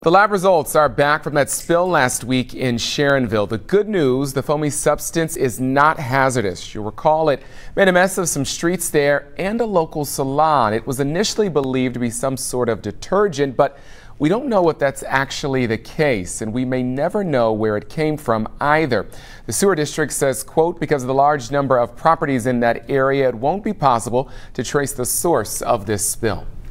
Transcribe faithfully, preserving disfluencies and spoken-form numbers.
The lab results are back from that spill last week in Sharonville. The good news, the foamy substance is not hazardous. You'll recall it made a mess of some streets there and a local salon. It was initially believed to be some sort of detergent, but we don't know if that's actually the case, and we may never know where it came from either. The sewer district says, quote, because of the large number of properties in that area, it won't be possible to trace the source of this spill.